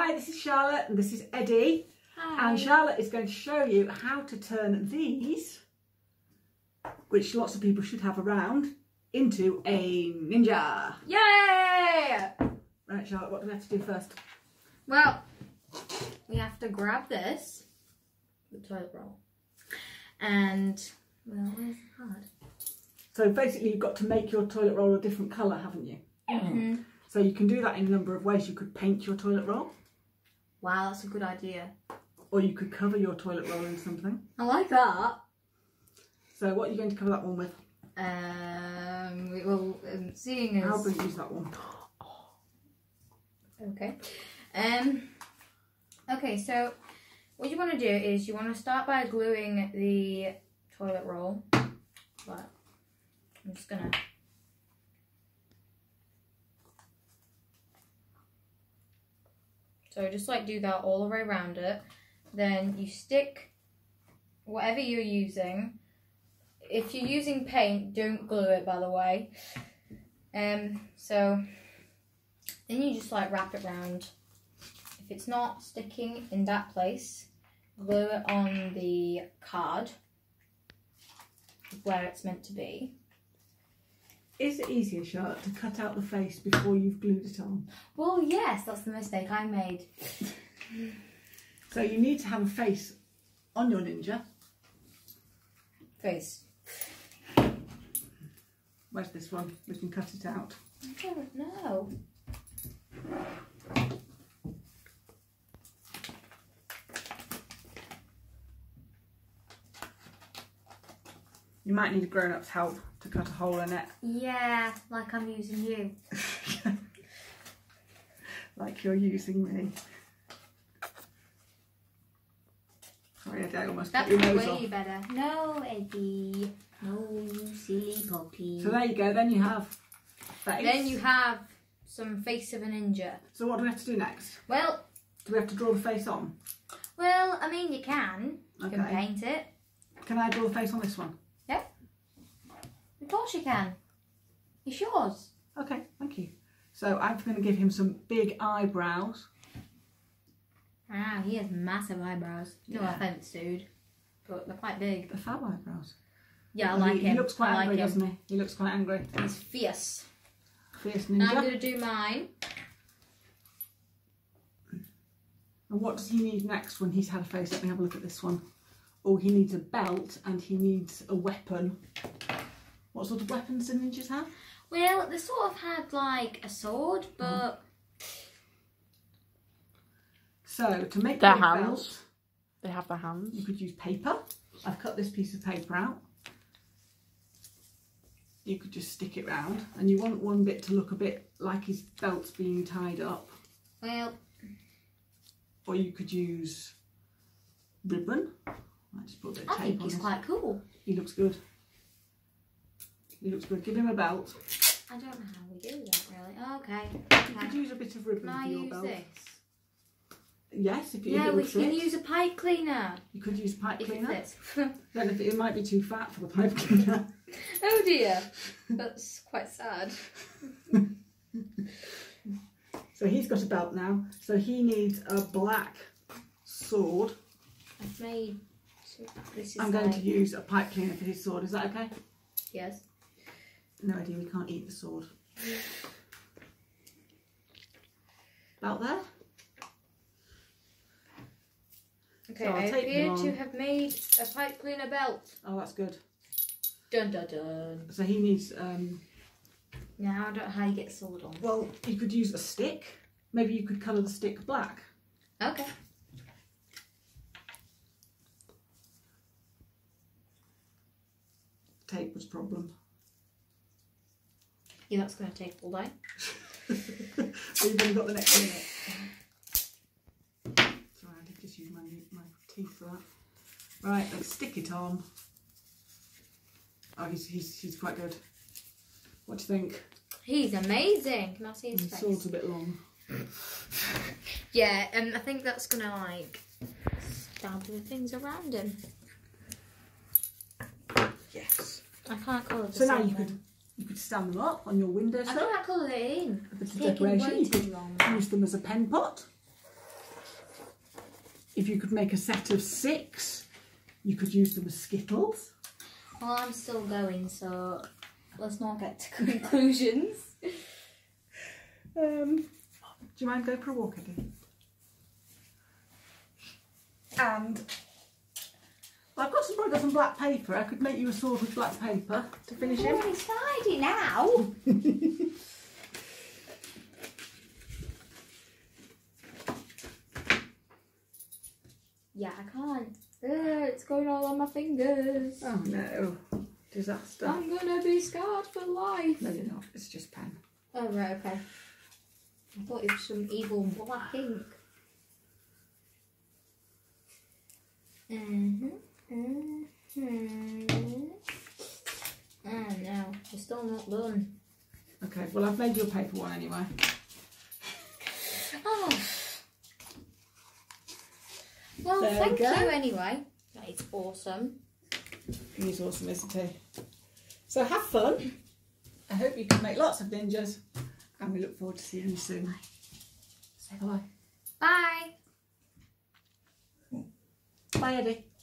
Hi, this is Charlotte and this is Eddie. Hi. And Charlotte is going to show you how to turn these, which lots of people should have around, into a ninja. Yay! Right, Charlotte, what do we have to do first? Well, we have to grab this, the toilet roll, and, well, where's the card? So basically you've got to make your toilet roll a different colour, haven't you? Mm-hmm. So you can do that in a number of ways. You could paint your toilet roll. Wow, that's a good idea. Or you could cover your toilet roll in something. I like that. So what are you going to cover that one with? Seeing as... I'll use that one. Okay. Okay, so what you want to do is you want to start by gluing the toilet roll. But I'm just gonna... So just like do that all the way around it. Then you stick whatever you're using. If you're using paint, don't glue it, by the way. So then you just like wrap it round. If it's not sticking in that place, glue it on the card where it's meant to be. Is it easier, Charlotte, to cut out the face before you've glued it on? Well, yes, that's the mistake I made. So you need to have a face on your ninja. Face. Where's this one? We can cut it out. I don't know. You might need a grown-up's help to cut a hole in it. Yeah, like I'm using you. Like you're using me. Sorry, Eddie, I almost cut That's your nose way off. better. No, Eddie. No, you silly puppy. So there you go, then you have face. Then you have some face of a ninja. So what do we have to do next? Well, Do we have to draw the face on? I mean, you can. You can Okay. paint it. Can I draw the face on this one? Yeah. Of course you can. It's yours. Okay, thank you. So I'm going to give him some big eyebrows. Wow, he has massive eyebrows. No Yeah. offence, dude. But they're quite big. The fab eyebrows. Yeah, I like him. He looks quite I angry, like him. doesn't he? He looks quite angry. He's fierce. Fierce Now I'm ninja. going to do mine. And what does he need next when he's had a face? Let me have a look at this one. Oh, he needs a belt and he needs a weapon. What sort of weapons do ninjas have? Well, they sort of had like a sword, but... So, to make Their your hands. belt, They have their hands. you could use paper. I've cut this piece of paper out. You could just stick it round. And you want one bit to look a bit like his belt's being tied up. Well... Or you could use ribbon. I just put a bit of I tape think on he's this. quite cool. He looks good. He looks good. Give him a belt. I don't know how we do that, really. Okay. You could use a bit of ribbon Can I for your use belt. this? Yes, if Yeah, it we would can fit. use a pipe cleaner. You could use pipe If it cleaner. fits. Then if it might be too fat for the pipe cleaner. Oh dear. That's quite sad. So he's got a belt now. So he needs a black sword. I've made... This is I'm going like... to use a pipe cleaner for his sword. Is that okay? Yes. No idea. We can't eat the sword. Belt there. Okay, So I'll I take appear them to on. have made a pipe cleaner belt. Oh, that's good. Dun dun dun. So he needs. Now I don't know how you get a sword on. Well, you could use a stick. Maybe you could colour the stick black. Okay. Tape was a problem. Yeah, that's going to take all day. We've only got the next minute. Sorry, I did just use my teeth for that. Right, let's stick it on. Oh, he's quite good. What do you think? He's amazing. Can I see his His face? sword's a bit long. Yeah, I think that's going to like stab the things around him. Yes. I can't colour the So now same you could stand them up on your I windowsill. can't colour it in. A bit It's of taking decoration. way You too could long. use them as a pen pot. if you could make a set of 6, you could use them as Skittles. Well, I'm still going, so let's not get to conclusions. Do you mind going for a walk, Eddie? And well, I've probably got some black paper. I could make you a sword with black paper to finish him. Oh, it's tidy now. Yeah, I can't. It's going all on my fingers. Oh no, disaster. I'm gonna be scarred for life. No, you're not. It's just pen. Oh, right, okay. I thought it was some evil black ink. Oh no, we're still not done. Okay, well I've made you a paper one anyway. Oh. Well, There thank we go. you anyway. That is awesome. He's awesome, isn't he? So have fun. I hope you can make lots of ninjas. And we look forward to seeing you soon. Say bye. Bye. Bye, Eddie.